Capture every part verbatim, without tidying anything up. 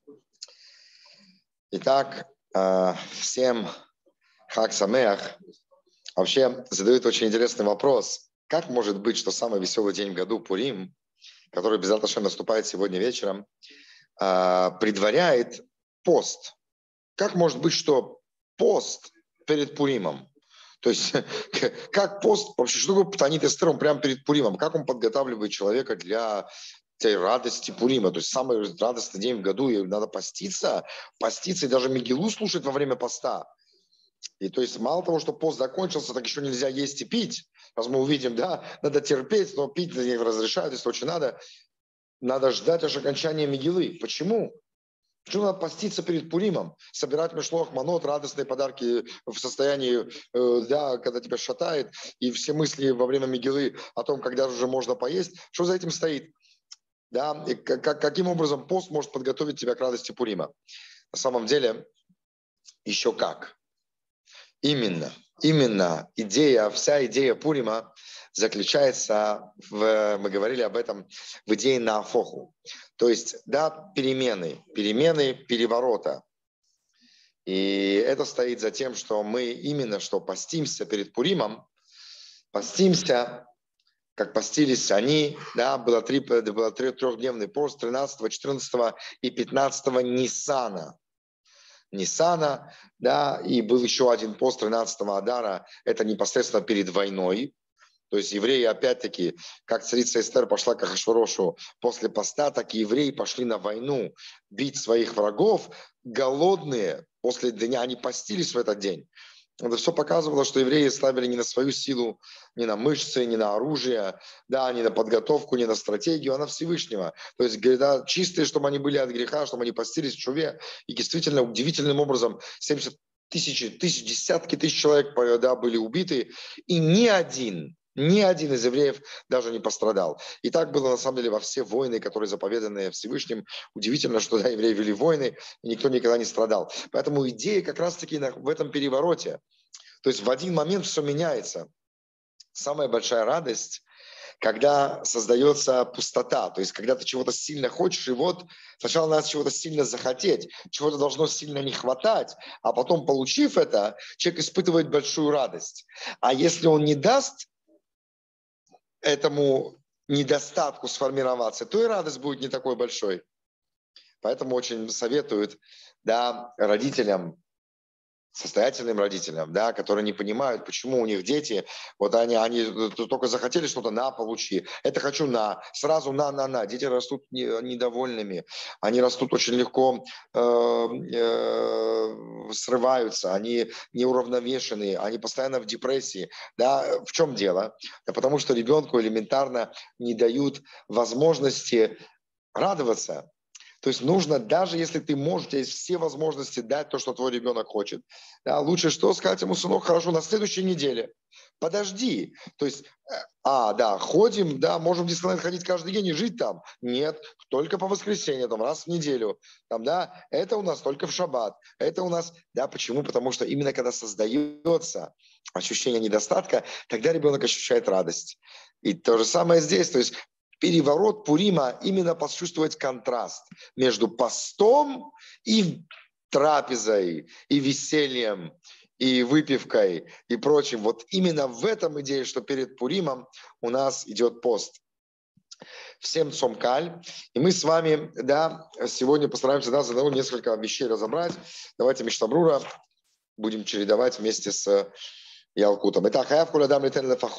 Итак, всем Хаг Самеах. Вообще задают очень интересный вопрос. Как может быть, что самый веселый день в году, Пурим, который без Ат-Ашем наступает сегодня вечером, предваряет пост? Как может быть, что пост перед Пуримом? То есть, как пост, вообще, что такое Танит Эстер, он прямо перед Пуримом? Как он подготавливает человека для этой радости Пурима? То есть, самый радостный день в году, и надо поститься, поститься, и даже Мегилу слушать во время поста. И то есть, мало того, что пост закончился, так еще нельзя есть и пить. Раз мы увидим, да, надо терпеть, но пить разрешают, если очень надо. Надо ждать аж окончания Мегилы. Почему? Почему надо поститься перед Пуримом? Собирать мишлох, манот, радостные подарки в состоянии, э, да, когда тебя шатает, и все мысли во время Мегилы о том, когда уже можно поесть. Что за этим стоит? Да, и как, каким образом пост может подготовить тебя к радости Пурима? На самом деле, еще как. Именно, именно идея, вся идея Пурима заключается в, мы говорили об этом, в идее нафоху. То есть, да, перемены, перемены переворота. И это стоит за тем, что мы именно что постимся перед Пуримом, постимся, как постились они, да, было, три, было трехдневный пост тринадцатого, четырнадцатого и пятнадцатого Ниссана. Ниссана, да, и был еще один пост тринадцатого Адара, это непосредственно перед войной. То есть евреи, опять-таки, как царица Эстер пошла к Ахашварошу после поста, так и евреи пошли на войну бить своих врагов, голодные, после дня они постились в этот день. Это все показывало, что евреи ставили не на свою силу, не на мышцы, не на оружие, да, не на подготовку, не на стратегию, а на Всевышнего. То есть, да, чистые, чтобы они были от греха, чтобы они постились в чуве. И действительно, удивительным образом, семьдесят тысяч, тысяч, десятки тысяч человек, да, были убиты, и ни один, ни один из евреев даже не пострадал. И так было, на самом деле, во все войны, которые заповеданы Всевышним. Удивительно, что, да, евреи вели войны, и никто никогда не страдал. Поэтому идея как раз-таки в этом перевороте. То есть в один момент все меняется. Самая большая радость, когда создается пустота, то есть когда ты чего-то сильно хочешь, и вот сначала надо чего-то сильно захотеть, чего-то должно сильно не хватать, а потом, получив это, человек испытывает большую радость. А если он не даст этому недостатку сформироваться, то и радость будет не такой большой. Поэтому очень советуют, да, родителям, состоятельным родителям, да, которые не понимают, почему у них дети, вот они, они только захотели что-то, на, получи. Это хочу на, сразу на, на, на. Дети растут недовольными, они растут очень легко, э, э, срываются, они неуравновешенные, они постоянно в депрессии. Да, в чем дело? Да потому что ребенку элементарно не дают возможности радоваться. То есть нужно, даже если ты можешь, у тебя есть все возможности дать то, что твой ребенок хочет. Да, лучше что сказать ему: сынок, хорошо, на следующей неделе. Подожди. То есть, а, да, ходим, да, можем в Диснейленд ходить каждый день и жить там. Нет, только по воскресеньям, там, раз в неделю. Там, да, это у нас только в шаббат. Это у нас, да, почему? Потому что именно когда создается ощущение недостатка, тогда ребенок ощущает радость. И то же самое здесь. То есть, переворот Пурима именно почувствовать контраст между постом и трапезой, и весельем, и выпивкой, и прочим. Вот именно в этом идее, что перед Пуримом у нас идет пост. Всем цомкаль. И мы с вами, да, сегодня постараемся, да, заодно несколько вещей разобрать. Давайте Миштабрура будем чередовать вместе с Ялкутом. Итак, мы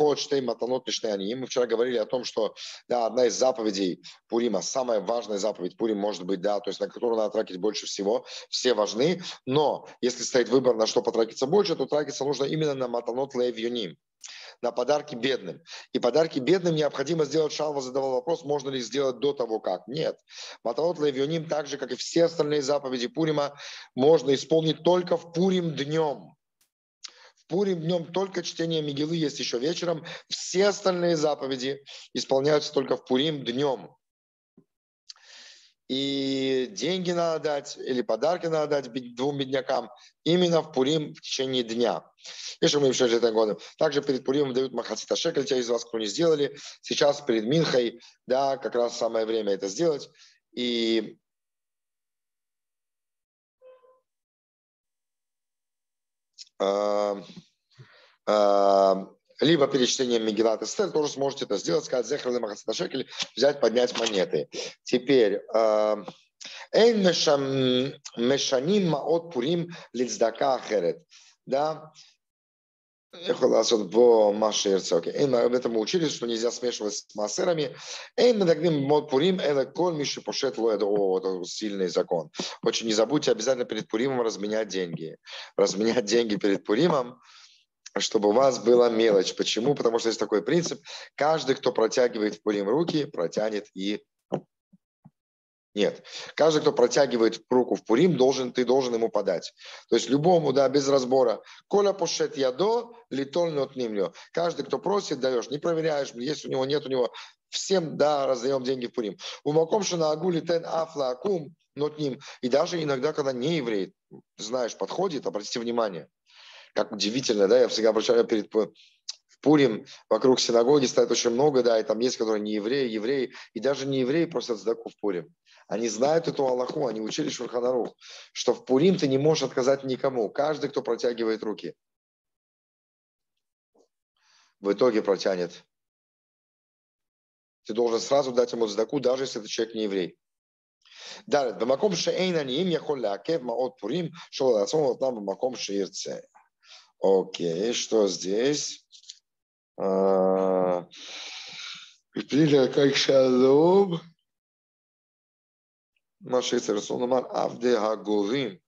вчера говорили о том, что, да, одна из заповедей Пурима, самая важная заповедь Пурим может быть, да, то есть на которую надо тратить больше всего, все важны, но если стоит выбор, на что потратиться больше, то тратиться нужно именно на матанот леевьюним, на подарки бедным. И подарки бедным необходимо сделать. Шалва задавал вопрос, можно ли сделать до того, как. Нет. Матанот леевьюним, так же, как и все остальные заповеди Пурима, можно исполнить только в Пурим днем. Пурим днем только чтение Мегилы есть еще вечером. Все остальные заповеди исполняются только в Пурим днем. И деньги надо дать, или подарки надо дать двум беднякам именно в Пурим в течение дня. Если мы еще это года. Также перед Пуримом дают махацита шекель, те из вас, кто не сделали. Сейчас перед Минхой, да, как раз самое время это сделать. И э, э, либо перечислением Мегилат Эстер, тоже сможете это сделать, сказать Зехер ле махацет шекель, взять, поднять монеты. Теперь Эйн мешаним маот пурим лицдака ахерет. Да? Об этом мы учились, что нельзя смешивать с массерами. Это сильный закон. Очень не забудьте обязательно перед Пуримом разменять деньги. Разменять деньги перед Пуримом, чтобы у вас была мелочь. Почему? Потому что есть такой принцип. Каждый, кто протягивает в Пурим руки, протянет и... Нет. Каждый, кто протягивает руку в Пурим, должен, ты должен ему подать. То есть любому, да, без разбора. Коля пошет ядо, литоль нотнимлю. Каждый, кто просит, даешь. Не проверяешь, есть у него, нет у него. Всем, да, раздаем деньги в Пурим. У макомшина агули тен афла акум нотним. И даже иногда, когда не еврей, знаешь, подходит, обратите внимание, как удивительно, да, я всегда обращаю перед Пурим, вокруг синагоги стоит очень много, да, и там есть, которые не евреи, евреи, и даже не евреи просят сдаку в Пурим. Они знают эту Аллаху, они учили Шульхан Арух, что в Пурим ты не можешь отказать никому, каждый, кто протягивает руки, в итоге протянет. Ты должен сразу дать ему сдаку, даже если этот человек не еврей. Далее, бамаком шеэйна ниим яхоль лаакев маот Пурим, шол лацом там бамаком шеирце. Окей, что здесь? Как шалом. Маши церсон умар авде хаговим.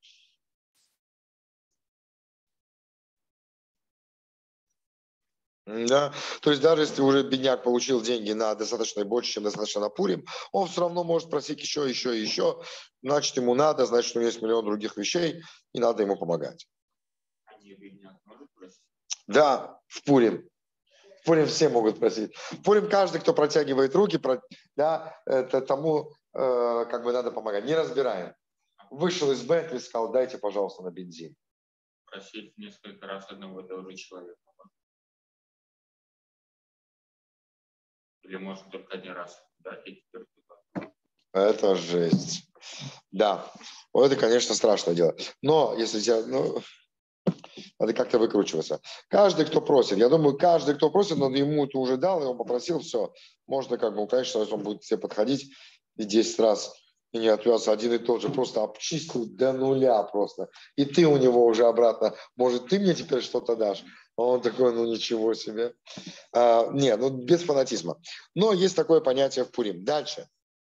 Да, то есть даже если уже бедняк получил деньги на достаточно больше, чем достаточно на Пурим, он все равно может просить еще, еще, еще. Значит, ему надо, значит, у него есть миллион других вещей, и надо ему помогать. А не бедняк может просить? Да, в Пурим. В Пурим все могут просить. В Пурим каждый, кто протягивает руки, да, это тому э, как бы надо помогать. Не разбираем. Вышел из Бентли, сказал, дайте, пожалуйста, на бензин. Просить несколько раз одного и того же человека. Или можно только один раз дать и теперь туда. Это жесть. Да, вот это, конечно, страшное дело. Но если тебя, ну, надо как-то выкручиваться. Каждый, кто просит, я думаю, каждый, кто просит, но ему это уже дал, и он попросил, все, можно как бы, конечно, он будет тебе подходить и десять раз и не отвязался один и тот же, просто обчистил до нуля просто. И ты у него уже обратно, может, ты мне теперь что-то дашь? А он такой, ну ничего себе. А, не, ну без фанатизма. Но есть такое понятие в Пурим. Дальше.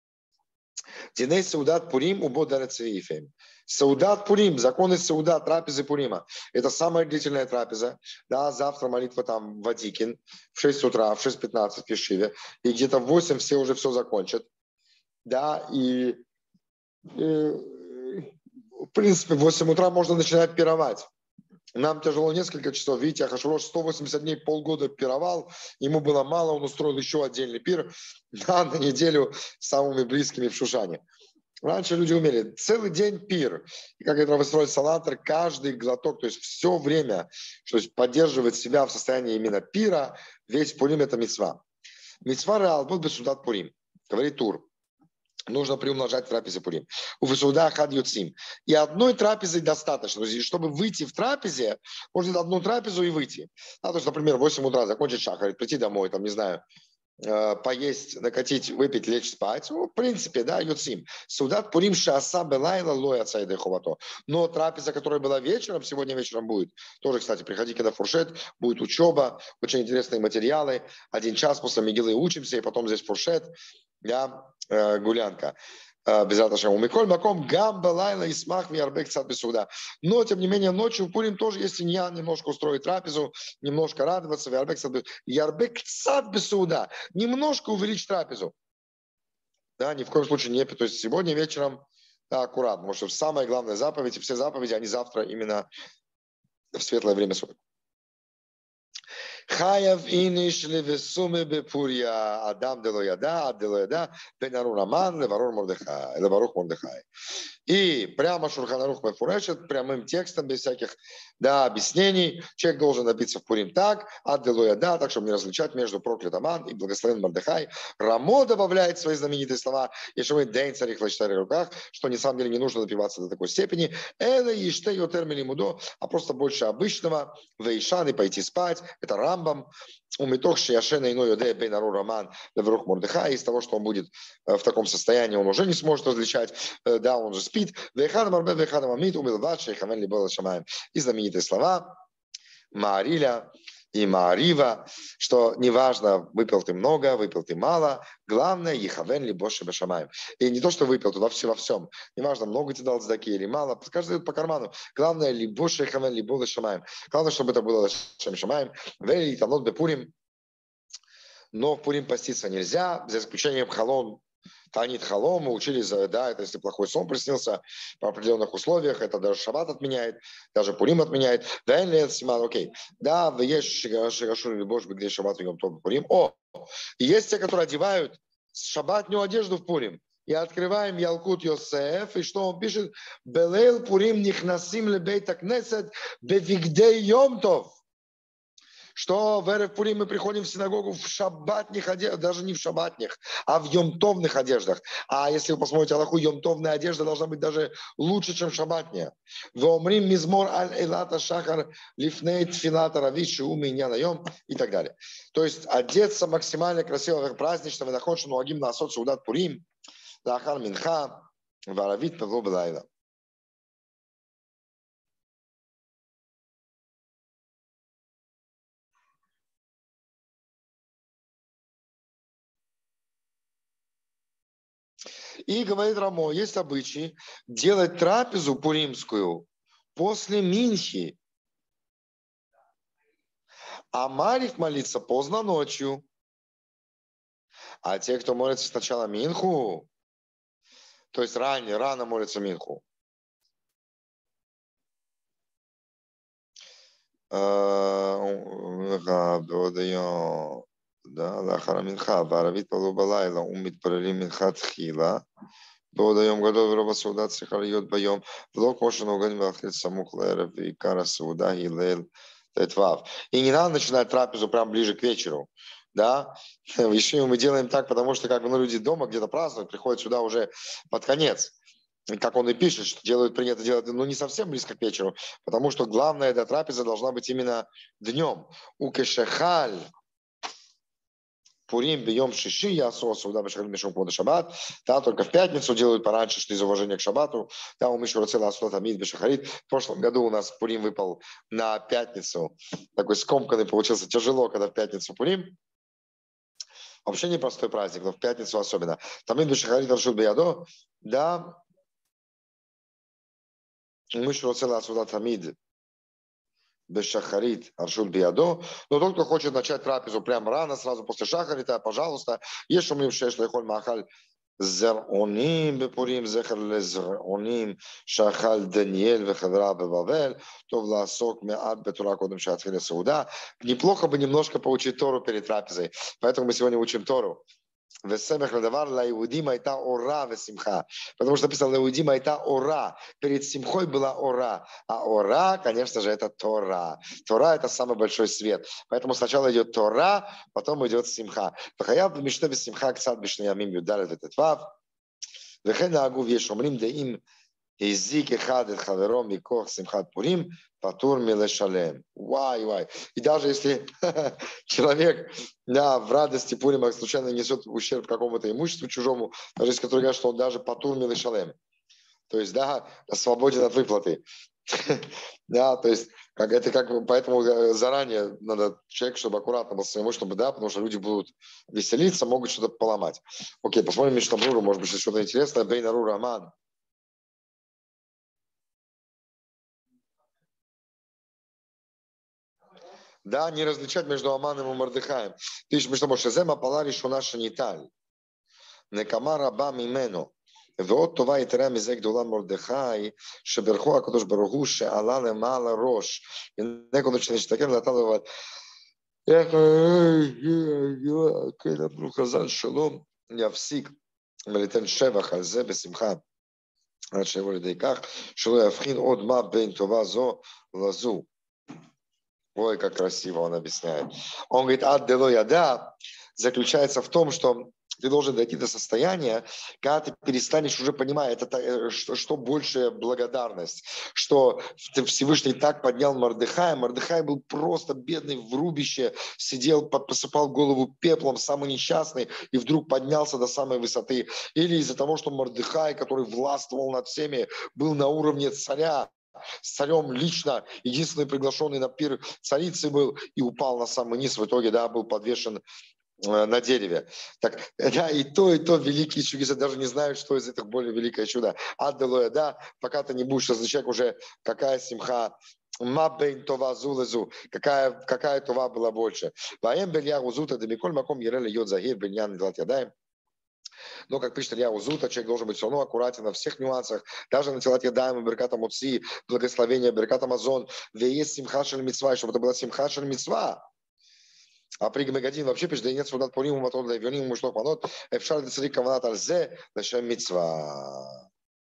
Диней Саудат Пурим убодарет свифем. Саудат Пурим, законы Саудат, трапезы Пурима. Это самая длительная трапеза. Да, завтра молитва там в Адикин в шесть утра, в шесть пятнадцать в Ешиве. И где-то в восемь все уже все закончат. Да, и, и в принципе в восемь утра можно начинать пировать. Нам тяжело несколько часов. Видите, Ахашвирош сто восемьдесят дней, полгода пировал. Ему было мало, он устроил еще отдельный пир да, на неделю с самыми близкими в Шушане. Раньше люди умели. Целый день пир. И как это Рависроль Салантер, каждый глоток, то есть все время, то есть поддерживать себя в состоянии именно пира, весь Пурим – это мицва. Мицва реал был бы судат Пурим, говорит Тур. Нужно приумножать трапезы Пурим. У Висуда хад юцим. И одной трапезы достаточно. Чтобы выйти в трапезе, можно одну трапезу и выйти. А, то есть, например, в восемь утра закончить шахар, прийти домой, там, не знаю, поесть, накатить, выпить, лечь спать. Ну, в принципе, да, юцим. Судат Пурим шааса белайла лоя цайдэ хувато. Но трапеза, которая была вечером, сегодня вечером будет. Тоже, кстати, приходи, когда фуршет, будет учеба, очень интересные материалы. Один час после Мегилы учимся, и потом здесь фуршет. Да, э, гулянка. Э, без у Миколь Маком Гамба Лайла и Смах Ярбек Цад Бесуда. Но, тем не менее, ночью в Пурим тоже есть иньян, немножко устроить трапезу, немножко радоваться. Ярбек Цад Бесуда. Ярбек Цад Бесуда. Немножко увеличить трапезу. Да, ни в коем случае не... То есть сегодня вечером да, аккуратно, потому что самая главная заповедь, все заповеди, они завтра именно в светлое время суток. Хаяв иниш левесуме бепурья, Адам дело яда, Ад дело яда, Бен-Ару Раман, Леварух Мордехай, Леварух Мордехай. И прямо Шулхан Арух Мефурешет, прямым текстом, без всяких да, объяснений, человек должен напиться в Пурим так, Ад дело яда, так, чтобы не различать между проклят Аман и благословен Мордехай. Рамо добавляет свои знаменитые слова, если мы день царих в руках, что на самом деле не нужно напиваться до такой степени, это еште йотер милимудо, а просто больше обычного, вейшан и пойти спать, это Рамбам, у Митохши Яшена иной Йодея Бен-Ару Раман Леварух Мордехай, из того, что он будет в таком состоянии, он уже не сможет различать, да, он же спит. Вейхадам Арбе Вейхадам Амит умилват шейхамен либо шамаем. И знаменитые слова Маариля и Маарива, что неважно, выпил ты много, выпил ты мало, главное, Ехавен либо шамаем. И не то, что выпил, то во всем, во всем. Неважно, много тебе дал цдаки или мало, каждый дает по карману. Главное, либо Шейхавен, либо шамаем. Главное, чтобы это было Шем Шамаем. Вели Танот Бепурим. Но в Пурим поститься нельзя, за исключением халон. Танит халом, мы учились, да, это если плохой сон приснился по определенных условиях, это даже шаббат отменяет, даже Пурим отменяет. Да, окей. Да, вы есть шигашур или бош, где шаббат в том Пурим. О, есть те, которые одевают шаббатную одежду в Пурим. И открываем Ялкут Йосеф, и что он пишет? Белейл Пурим нихнасим лебейта кнесет бевигдей йомтов. Что в Эрев Пурим мы приходим в синагогу в шаббатных одеждах, даже не в шаббатных, а в йомтовных одеждах. А если вы посмотрите Аллаху, йомтовная одежда должна быть даже лучше, чем шаббатная. Вомрим мизмор аль элата шахар лифней тфилата равиши уми нянаем и так далее. То есть одеться максимально красиво, празднично, вынаходшим нуагим на асот саудат Пурим, лахар минха, варавит певло белайла. И говорит Рамо, есть обычай делать трапезу пуримскую после минхи, а Марих молится поздно ночью. А те, кто молится сначала минху, то есть ранее, рано молится минху, да, לאחר המנחה, בערבית פעלו בלילה ומתפללים מנחת תחילה, בעוד היום גדול ורוב הסעודה צריכה להיות ביום, ולא כמו שנהוגים להתחיל סמוך לערב, ועיקר הסעודה היא ליל ט"ו. И не надо начинать трапезу прям ближе к вечеру, да, еще мы делаем так, потому что как бы, ну, люди дома где-то празднуют, приходят сюда уже под конец. Как он и пишет, что делают, принято делать, ну, не совсем близко к вечеру, потому что главная эта трапеза должна быть именно днем. Укешехаль Пурим бьем шиши, я суда бешахаль мишум квода шаббат. Да, только в пятницу делают пораньше, что из уважения к шаббату. Да, у Мишура цела асула тамид бешахарит. В прошлом году у нас Пурим выпал на пятницу. Такой скомканный получился, тяжело, когда в пятницу Пурим. Вообще непростой праздник, но в пятницу особенно. Тамид бешахарит аршут биядо. Да, Мишура цела асула тамид бешахарит аршут биядо. Но тот, кто хочет начать трапезу прямо рано, сразу после шахарита, пожалуйста, есть шумим шеш лехоль махаль зер'оним бепурим зехар лезер'оним шахаль Даниэль вехадра бебавель то власок меат бетура кодем шатхиля сауда. Неплохо бы немножко поучить Тору перед трапезой. Поэтому мы сегодня учим Тору. Потому что написано Леудима это ора. Перед симхой была ора. А ора, конечно же, это Тора. Тора это самый большой свет. Поэтому сначала идет Тора, потом идет симха. Вахаяв б'мишне б'симха кцат б'шней ямим юдалет в'тетвав. Вехен наагу в'еш омрим деим изик эхад эт хавером микох симхат пурим патур милешалем. Вай, вай. И даже если человек, да, в радости Пурима случайно несет ущерб какому-то имуществу чужому, даже если который говорит, что он даже патур милешалем. То есть, да, свободен от выплаты. Да, то есть, как это как, поэтому заранее надо человек, чтобы аккуратно был своему, чтобы, да, потому что люди будут веселиться, могут что-то поломать. Окей, посмотрим Мишнабруру, может быть, что-то интересное. Бейнару Раман. Да, не различать между Аманом и Мордехаем. Ты же что можешь, Зема Палари Шунаша Ниталь. Некама раба мимену. ועוד טובה יתרה מזה גדולה מרדכי, שברכו הקדוש ברוך הוא שעלה למעלה ראש. הנה כל שנשתכר נתן לו שלום יפסיק וליתן שבח על זה בשמחה עד שיבוא לידי כך שלא יבחין עוד מה בין טובה זו לזו. Ой, как красиво он объясняет. Он говорит, ад дело яда заключается в том, что ты должен дойти до состояния, когда ты перестанешь уже понимать, это, что, что большая благодарность, что Всевышний так поднял Мордехая. Мордехай был просто бедный в рубище, сидел, посыпал голову пеплом, самый несчастный, и вдруг поднялся до самой высоты. Или из-за того, что Мордехай, который властвовал над всеми, был на уровне царя, с царем лично, единственный приглашенный на пир царицы был, и упал на самый низ, в итоге, да, был подвешен на дереве. Так, да, и то, и то великие чудеса, даже не знают, что из этих более великое чудо. Адделоя, да, пока ты не будешь различать уже, какая симха, мабейн това зулезу, какая, какая това была больше. Ваем белья узута демиколь маком ереле йод загир бельян делать ядаем. Но, как пишет Илья Узута, человек должен быть все равно аккуратен во всех нюансах, даже на телат ядаем, берката муци, благословение, берката мазон, веес симха шель мицва, чтобы это была симха шель мицва. А при Гамегадин вообще пишет, да и нет судат пурим матон да вёним мушлох манот, эфшар де царик каванат альзе, лешем мицва.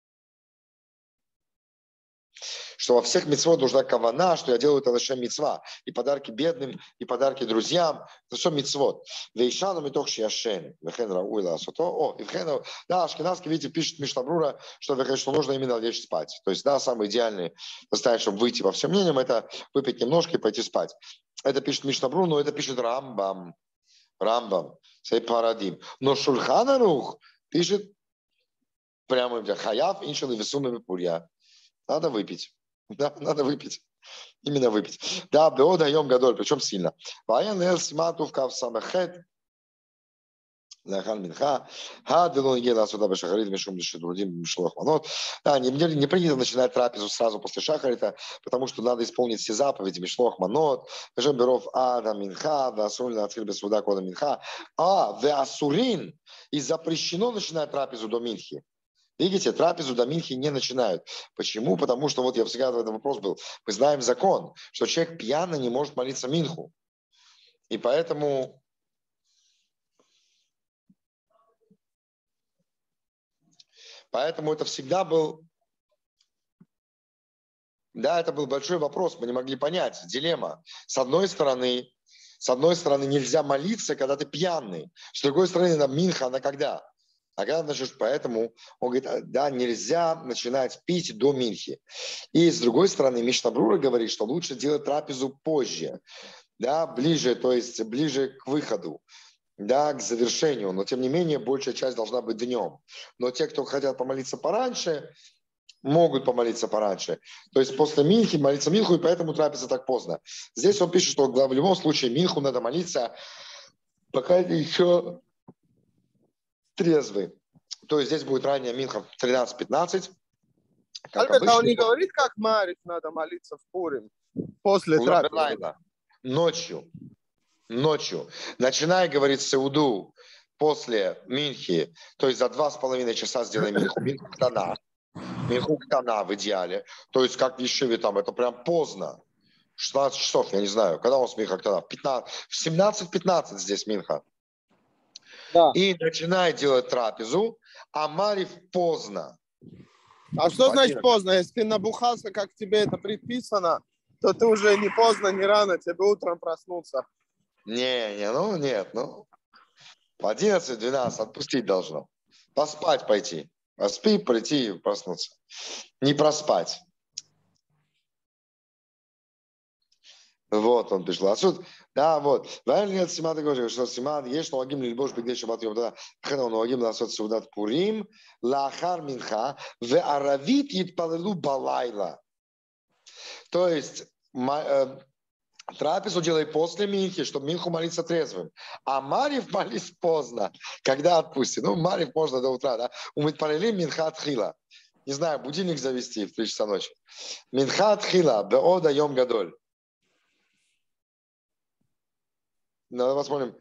Что во всех мицвот нужна кавана, что я делаю это лешем мицва. И подарки бедным, и подарки друзьям. Это все мицвот. Вейшану митох шияшен. Вехен рауила асото. О, и вхен, да, Ашкеназский, видите, пишет Мишнабрура, что, что нужно именно лечь спать. То есть, да, самый идеальный состояние, чтобы выйти по всем мнениям, это выпить немножко и пойти спать. Это пишет Мишнабрур, но это пишет Рамбам. Рамбам. Сей парадим. Но Шульхан Арух пишет прямо хаяв иншал и весуме пурья. Надо выпить. Да, надо выпить. Именно выпить. Да, бео даем гадоль, причем сильно. Ваян эл симату в кав самахет. Лахал минха. Ха делон ела сюда бы шахарит мишум дешедрудим мишлох манот. Да, не, не принято начинать трапезу сразу после шахарита, потому что надо исполнить все заповеди мишлох манот. Кажем беров ада минха, да асурин отхил без суда кода минха. А, ве асурин. И запрещено начинать трапезу до минхи. Видите, трапезу до минхи не начинают. Почему? Потому что, вот я всегда этот вопрос был, мы знаем закон, что человек пьяный не может молиться минху. И поэтому... Поэтому это всегда был... Да, это был большой вопрос, мы не могли понять, дилемма. С одной стороны, с одной стороны нельзя молиться, когда ты пьяный. С другой стороны, на минха, она когда? А когда начнешь, поэтому он говорит, да, нельзя начинать пить до минхи. И с другой стороны, Мишнабрура говорит, что лучше делать трапезу позже, да, ближе, то есть ближе к выходу, да, к завершению. Но тем не менее, большая часть должна быть днем. Но те, кто хотят помолиться пораньше, могут помолиться пораньше. То есть после минхи молиться минху, и поэтому трапеза так поздно. Здесь он пишет, что в любом случае минху надо молиться, пока еще трезвый. То есть здесь будет ранняя минха в тринадцать-пятнадцать. Альберт, а он не говорит, как Мариф надо молиться в Пурим после трапезы? Ночью. Ночью. Начинай, говорит Сауду, после минхи, то есть за два с половиной часа сделай минху. Минху ктана. Минху ктана в идеале. То есть как в Ешиве там, это прям поздно. шестнадцать часов, я не знаю. Когда у нас минха ктана? пятнадцать, в семнадцать-пятнадцать здесь минха. Да. И начинай делать трапезу, а Мариф поздно. А что значит поздно? Если ты набухался, как тебе это предписано, то ты уже не поздно, не рано, тебе утром проснуться. Не, не, ну нет, ну в одиннадцать-двенадцать отпустить должно. Поспать пойти. Поспи, прийти и проснуться. Не проспать. Вот он пришел. Отсюда, да, вот. Правильно Симат говорит, что Симат есть, но агим лильбош бигдей шабат йом тада. Хена он агим ласот сеудат пурим, лахар минха, ве аравит йитпалелу балайла. То есть трапезу делай после минхи, чтобы минху молиться трезвым. А Марив молись поздно, когда отпусти. Ну, Марив можно до утра, да. Умитпалели минха тхила. Не знаю, будильник завести в три часа ночи. Минха тхила, беода йом гадоль. Давай посмотрим.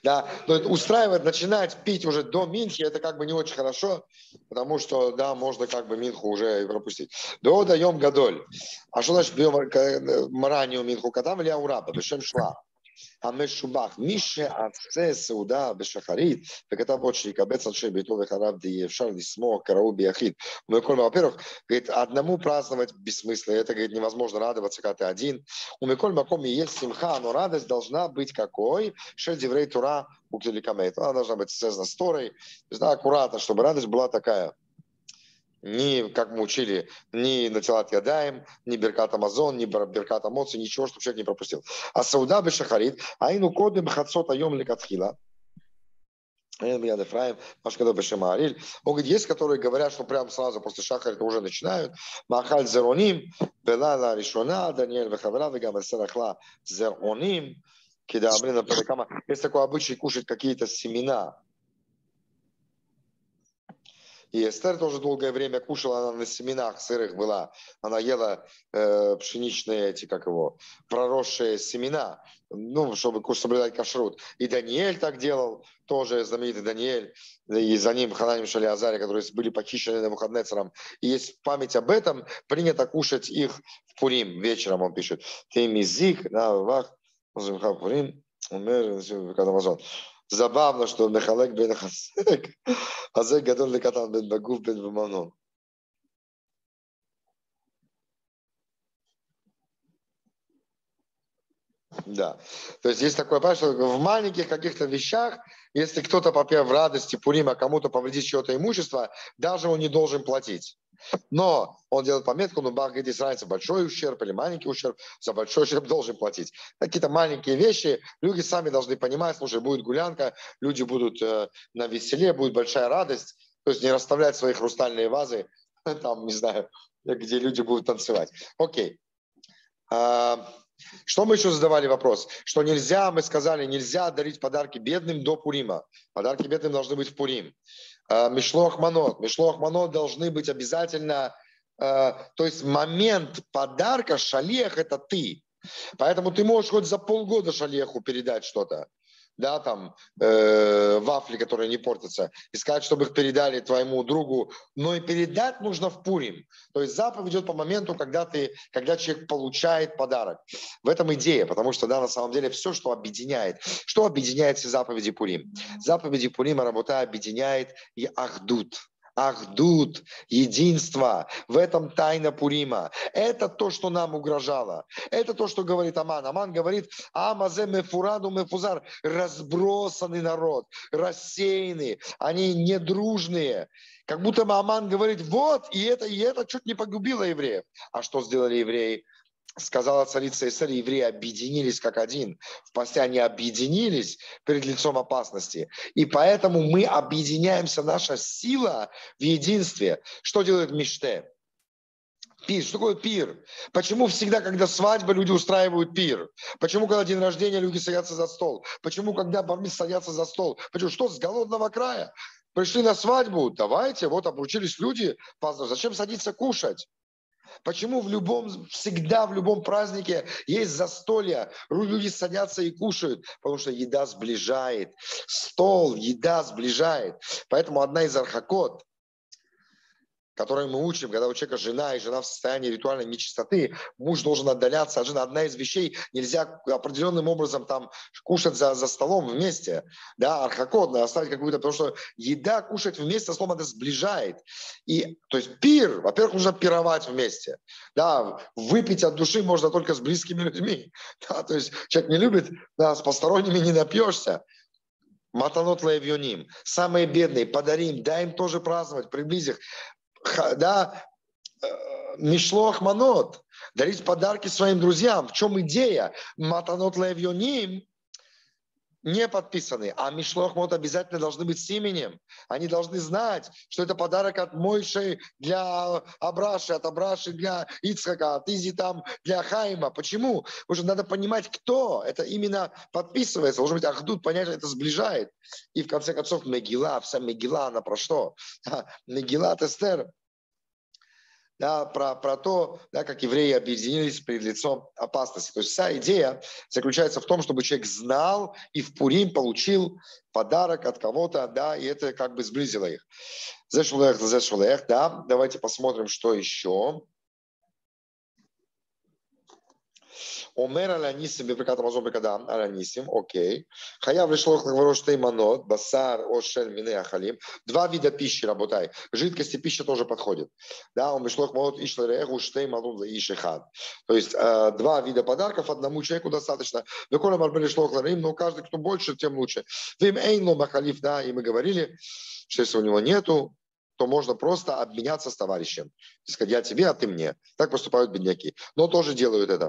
Да, но это устраивать, начинать пить уже до Минхи, это как бы не очень хорошо, потому что, да, можно как бы Минху уже и пропустить. До даем гадоль. А что значит бьем раннюю Минху? Катам или аураба, бешем шла. המשובח, מי שעשה סעודה בשחרית וכתב עוד שיקבץ אנשי ביתו וחרב די אפשר לשמוח כראוי ביחיד. Во-первых, говорит, одному праздновать бессмысленно, это, говорит, невозможно радоваться, когда ты один. У Миколь Маком есть симха, но радость должна быть какой? Шель диврей тура уктиликамейт. Она должна быть связана с Торой, аккуратно, чтобы радость была такая. Ни, как мы учили, ни Натилат Ядаем, ни Беркат Амазон, ни Беркат Амоци, ничего, чтобы человек не пропустил. А Сауда бешахарит, а ину кодем хацот айом лекатхила. Он говорит, есть, которые говорят, что прямо сразу после шахарита уже начинают. Махаль зероним, белала решона, Даниэль вехавра, вегам эсерахла зероним. Есть такой обычай кушать какие-то семена. И Эстер тоже долгое время кушала, она на семенах сырых была. Она ела э, пшеничные эти, как его, проросшие семена, ну, чтобы соблюдать кашрут. И Даниэль так делал, тоже знаменитый Даниэль, и за ним Хананим Шалиазари, которые были похищены Навуходнецером. И есть память об этом, принято кушать их в Пурим, вечером он пишет. Ты мизик, да, вах, Пурим, умер, Амазон. Забавно, что Мехалек бен Хасек, Хасек гадоль лекатан бен Багув бен Баманон. Да. То есть есть такое понятие, что в маленьких каких-то вещах, если кто-то, попав в радости Пурима, кому-то повредит чье-то имущество, даже он не должен платить. Но он делает пометку, ну, Бах говорит, есть разница, большой ущерб или маленький ущерб, за большой ущерб должен платить. Какие-то маленькие вещи, люди сами должны понимать, слушай, будет гулянка, люди будут э, на веселе, будет большая радость, то есть не расставлять свои хрустальные вазы, там, не знаю, где люди будут танцевать. Окей. А, что мы еще задавали вопрос? Что нельзя, мы сказали, нельзя дарить подарки бедным до Пурима. Подарки бедным должны быть в Пурим. Мишлох манот. Мишлох манот должны быть обязательно, э, то есть момент подарка, шалех, это ты. Поэтому ты можешь хоть за полгода шалеху передать что-то, да, там, э, вафли, которые не портятся, и сказать, чтобы их передали твоему другу, но и передать нужно в Пурим. То есть заповедь идет по моменту, когда, ты, когда человек получает подарок. В этом идея, потому что, да, на самом деле все, что объединяет. Что объединяет все заповеди Пурим? Заповеди Пурима, работа объединяет и ахдут. Ахдут, единство, в этом тайна Пурима. Это то, что нам угрожало. Это то, что говорит Аман. Аман говорит, Амазе мефурану мефузар, разбросанный народ, рассеянный, они недружные. Как будто Аман говорит, вот, и это, и это чуть не погубило евреев. А что сделали евреи? Сказала царица Эстер, евреи объединились как один. В посте они объединились перед лицом опасности. И поэтому мы объединяемся, наша сила в единстве. Что делает Миште? Пир. Что такое пир? Почему всегда, когда свадьба, люди устраивают пир? Почему, когда день рождения, люди садятся за стол? Почему, когда бармис садятся за стол? Почему? Что, с голодного края? Пришли на свадьбу, давайте, вот обручились люди, зачем садиться кушать? Почему в любом, всегда в любом празднике есть застолье, люди садятся и кушают? Потому что еда сближает. Стол, еда сближает. Поэтому одна из архакот, которую мы учим, когда у человека жена, и жена в состоянии ритуальной нечистоты, муж должен отдаляться от жены. Одна из вещей, нельзя определенным образом там кушать за, за столом вместе. Да, архакот, оставить какую-то, потому что еда кушать вместе, словом, это сближает. И, то есть пир, во-первых, нужно пировать вместе. Да, выпить от души можно только с близкими людьми. Да, то есть человек не любит, да, с посторонними не напьешься. Матанот лаевьоним. Самые бедные, подарим, дай им тоже праздновать, приблизь их. Да, мишлох манот, дарить подарки своим друзьям. В чем идея? Матанот лаевьоним не подписаны, а мишлох манот обязательно должны быть с именем. Они должны знать, что это подарок от Мойши для Абраши, от Абраши для Ицхака, от Изи там для Хаима. Почему? Потому что надо понимать, кто. Это именно подписывается. Может быть, ахдут, понятие это сближает. И в конце концов Мегила, вся Мегила, она про что? Мегила Эстер. да, про, про то, да, как евреи объединились перед лицом опасности. То есть вся идея заключается в том, чтобы человек знал и в Пурим получил подарок от кого-то, да, и это как бы сблизило их. Зе шулех, зе шулех, да. Давайте посмотрим, что еще. Омер алянисим беприкат амазон бекадам алянисим, окей. Хаяв лишлох лахварош тейманот, басар, ошель, мине ахалим. Два вида пищи, работай. Жидкости пищи тоже подходит. Да, он лишлох маот ишлереху штейманот за ишехад. То есть э, два вида подарков одному человеку достаточно. Веколя марбе лишлох ларим, но каждый, кто больше, тем лучше. Вим эйн махалиф, да, и мы говорили, что если у него нету, то можно просто обменяться с товарищем. Исходя тебе, а ты мне. Так поступают бедняки. Но тоже делают это.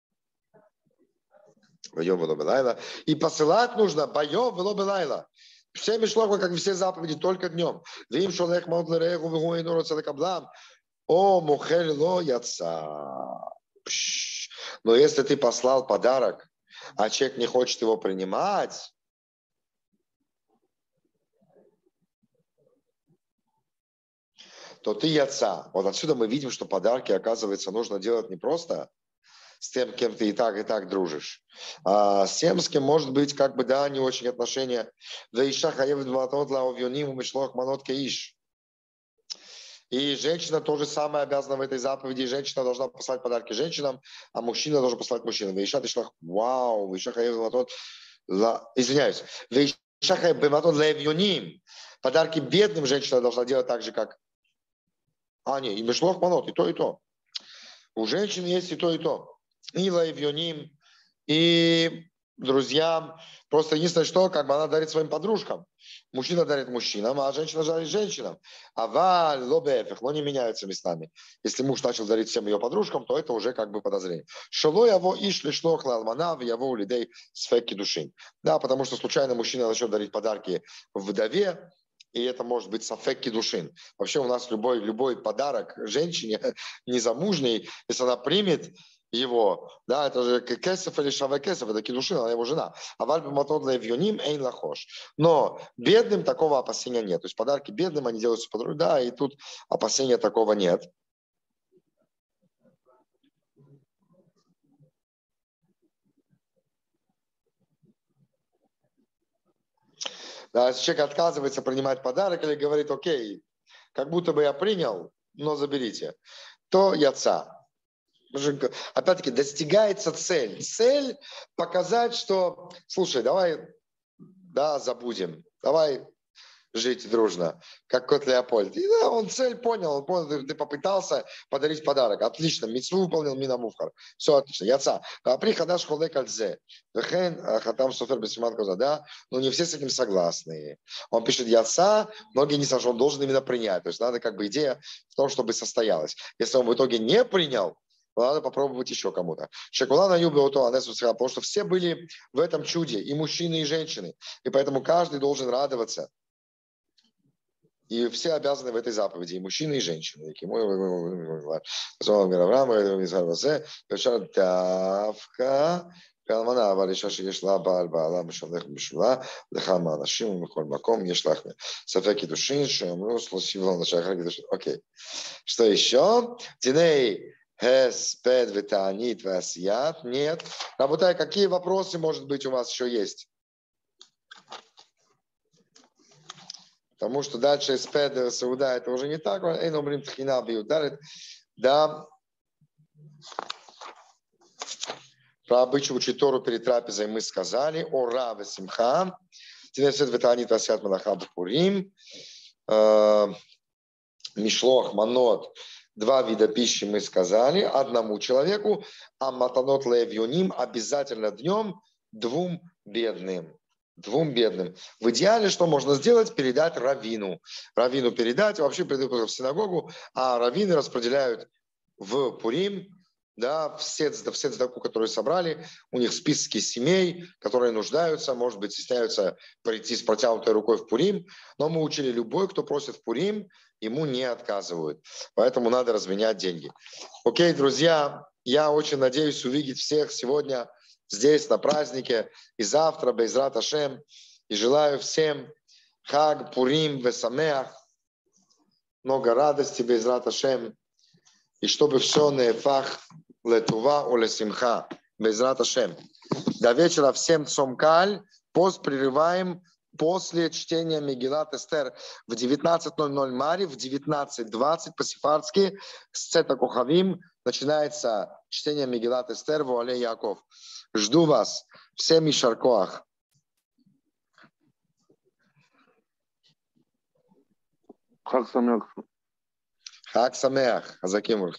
И посылать нужно боем в лобелайла. Все мишлохи, как все заповеди, только днем. Вим шолех маудлерегу вигуи нору цадакаблам. О, мухель ло яца. Но если ты послал подарок, а человек не хочет его принимать, то ты яца. Вот отсюда мы видим, что подарки, оказывается, нужно делать не просто с тем, кем ты и так, и так дружишь. А с тем, с кем, может быть, как бы, да, не очень отношения. И женщина тоже самое обязана в этой заповеди. Женщина должна послать подарки женщинам, а мужчина должен послать мужчинам. Вау, извиняюсь. Подарки бедным женщина должна делать так же, как... А, не, и мишлох манот, и то, и то. У женщин есть и то, и то. И лайвьоним, и друзьям. Просто единственное, что как бы она дарит своим подружкам. Мужчина дарит мужчинам, а женщина дарит женщинам. А валь, лобефех, но не меняются местами. Если муж начал дарить всем ее подружкам, то это уже как бы подозрение. Шело яво ишли шлохла алманав, яво улидей сфеки души. Да, потому что случайно мужчина начнет дарить подарки вдове, и это может быть сафекки душин. Вообще у нас любой, любой подарок женщине незамужней, если она примет его, да, это же кесов или шавекесов, это кедушин, она его жена. А вальбе матод левьоним эйн лахош. Но бедным такого опасения нет. То есть подарки бедным, они делаются по другому. Да, и тут опасения такого нет. Да, если человек отказывается принимать подарок или говорит, окей, как будто бы я принял, но заберите, то яца. Опять-таки, достигается цель. Цель показать, что, слушай, давай, да, забудем, давай жить дружно, как кот Леопольд. И да, он цель понял, он понял, ты, ты попытался подарить подарок. Отлично, митцву выполнил, мина мувхар. Все отлично, яца. Прихадаш холе кальзе. Хатам софер бесиман коза, да, но не все с этим согласны. Он пишет яца, многие не согласны, он должен именно принять. То есть надо как бы идея в том, чтобы состоялась. Если он в итоге не принял, надо попробовать еще кому-то. Шекулана юбиото анесу, потому что все были в этом чуде, и мужчины, и женщины. И поэтому каждый должен радоваться. И все обязаны в этой заповеди, и мужчины, и женщины. Окей. Что еще? Тиней Хеспед витанит васият. Нет. Работай, какие вопросы, может быть, у вас еще есть? Потому что дальше Эспед Сауда это уже не так. Да. Про обычай учить Тору перед трапезой мы сказали. Ора весимха. Тиней Хеспед витанит васият малаха бхурим. Мишлох манот. Два вида пищи мы сказали одному человеку, а матанот левьюним обязательно днем двум бедным. Двум бедным. В идеале что можно сделать? Передать раввину. Раввину передать, вообще передают в синагогу, а раввины распределяют в Пурим, да, все, все цдаку, которые собрали, у них списки семей, которые нуждаются, может быть, стесняются прийти с протянутой рукой в Пурим, но мы учили, любой, кто просит в Пурим, ему не отказывают. Поэтому надо разменять деньги. Окей, друзья, я очень надеюсь увидеть всех сегодня здесь, на празднике, и завтра, Бейзрат Ашем. И желаю всем Хаг, Пурим, Весамеах, много радости, Бейзрат Ашем. И чтобы все нефах летува о лесимха. Безрат Ашем. До вечера всем цомкаль. Пост прерываем после чтения Мегилат Эстер в девятнадцать ноль ноль Мари, в девятнадцать двадцать по-сефардски с Цета Кохавим начинается чтение Мегилат Эстер в Уале Яков. Жду вас. Всем Ишар-Коах. Хаг Самеах. Хаг Самеах. Азаким.